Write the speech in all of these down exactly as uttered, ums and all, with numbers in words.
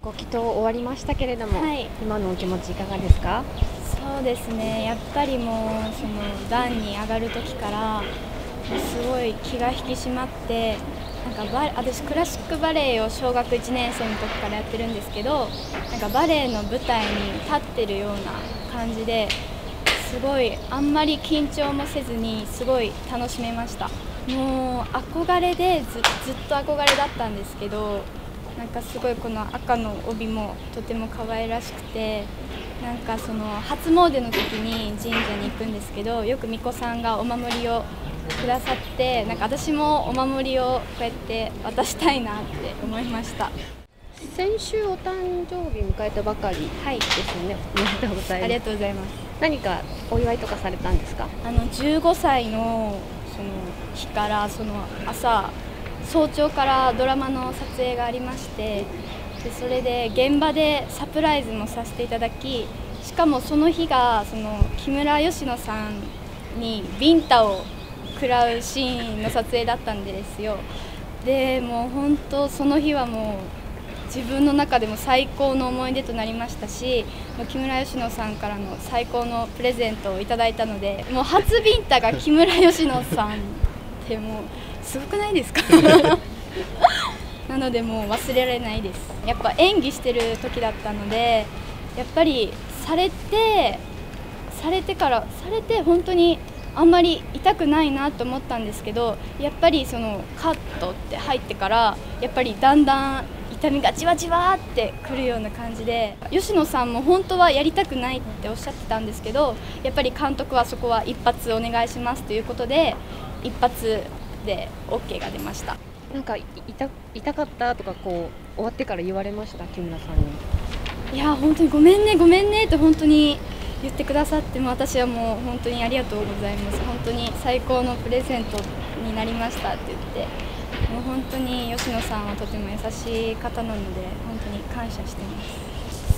ご祈祷終わりましたけれども、 はい、 今のお気持ちいかがですか？ そうですね、やっぱりもうその段に上がる時からもうすごい気が引き締まって、なんかバ私クラシックバレエを小学いちねん生の時からやってるんですけど、なんかバレエの舞台に立ってるような感じで、すごいあんまり緊張もせずにすごい楽しめました。もう憧れで ず, ずっと憧れだったんですけど、なんかすごいこの赤の帯もとても可愛らしくて、なんかその初詣の時に神社に行くんですけど、よく巫女さんがお守りをくださって、なんか私もお守りをこうやって渡したいなって思いました。 先週お誕生日迎えたばかりですよね。 はい、 おめでとうございます。 ありがとうございます。 何かお祝いとかされたんですか？ あのじゅうごさいのその日からその朝早朝からドラマの撮影がありまして、でそれで現場でサプライズもさせていただき、しかもその日がその木村佳乃さんにビンタを食らうシーンの撮影だったんですよ。でもう本当その日はもう自分の中でも最高の思い出となりましたし、木村佳乃さんからの最高のプレゼントをいただいたので、もう初ビンタが木村佳乃さんってもうすごくないですか？なのでもう忘れられないです。やっぱ演技してる時だったので、やっぱりされてされてからされて本当にあんまり痛くないなと思ったんですけど、やっぱりそのカットって入ってからやっぱりだんだん痛みがじわじわってくるような感じで、吉野さんも本当はやりたくないっておっしゃってたんですけど、やっぱり監督はそこは一発お願いしますということで一発で オーケー が出ました。 なんか痛痛かったとかこう終わってから言われました？木村さんに。 いや本当にごめんねごめんねって本当に言ってくださっても、私はもう本当にありがとうございます、本当に最高のプレゼントになりましたって言って、もう本当に吉野さんはとても優しい方なので本当に感謝してます。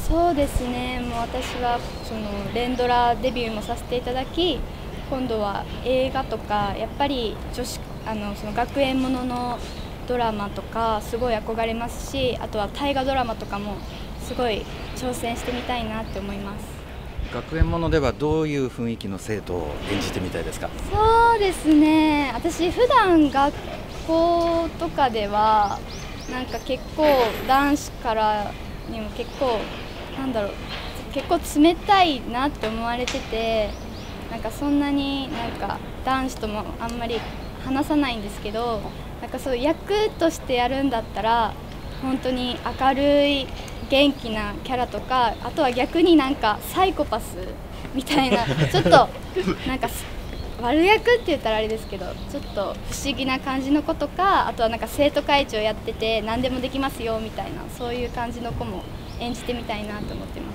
そうですね、もう私はその連ドラデビューもさせていただき、今度は映画とかやっぱり女子あのその学園もののドラマとかすごい憧れますし、あとは大河ドラマとかもすごい挑戦してみたいなって思います。 学園ものではどういう雰囲気の生徒を演じてみたいですか？ そうですね、私普段学校とかではなんか結構男子からにも結構なんだろう結構冷たいなって思われてて、なんかそんなになんか男子ともあんまり話さないんですけど、なんかそう役としてやるんだったら本当に明るい元気なキャラとか、あとは逆になんかサイコパスみたいなちょっとなんか悪役って言ったらあれですけど、ちょっと不思議な感じの子とか、あとはなんか生徒会長やってて何でもできますよみたいな、そういう感じの子も演じてみたいなと思ってます。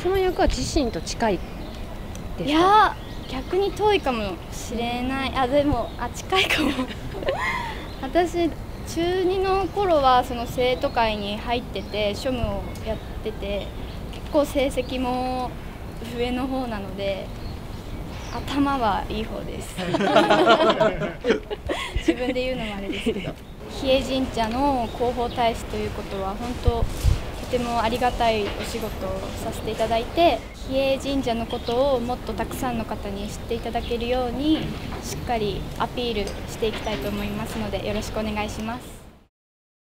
その役は自身と近いですか？ いや逆に遠いかもしれない。あでもあ近いかも私中にの頃はその生徒会に入ってて庶務をやってて、結構成績も上の方なので頭はいい方です自分で言うのもあれですけど、比叡神社の広報大使ということは本当とてもありがたいお仕事をさせていただいて、比叡神社のことをもっとたくさんの方に知っていただけるようにしっかりアピールしていきたいと思いますので、よろしくお願いします。